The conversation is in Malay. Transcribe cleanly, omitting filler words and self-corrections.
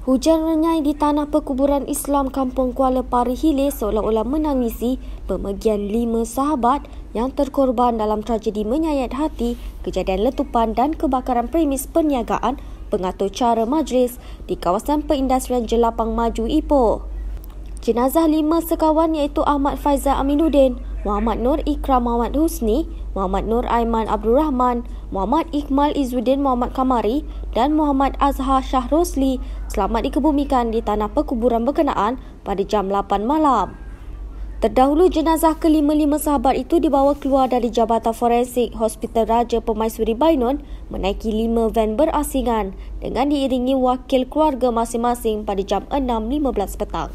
Hujan renyai di tanah perkuburan Islam Kampung Kuala Pari Hilir seolah-olah menangisi pemergian 5 sahabat yang terkorban dalam tragedi menyayat hati kejadian letupan dan kebakaran premis perniagaan pengatur cara majlis di kawasan perindustrian Jelapang Maju Ipoh. Jenazah 5 sekawan iaitu Ahmad Faizal Aminuddin, Muhammad Nur Ikram Muhammad Husni, Muhammad Nur Aiman Abdul Rahman, Muhammad Iqmal Izzuddin Muhammad Kamari dan Muhammad Azhar Shah Rosli selamat dikebumikan di tanah perkuburan berkenaan pada jam 8 malam. Terdahulu jenazah kelima-lima sahabat itu dibawa keluar dari Jabatan Forensik Hospital Raja Permaisuri Bainon menaiki 5 van berasingan dengan diiringi wakil keluarga masing-masing pada jam 6.15 petang.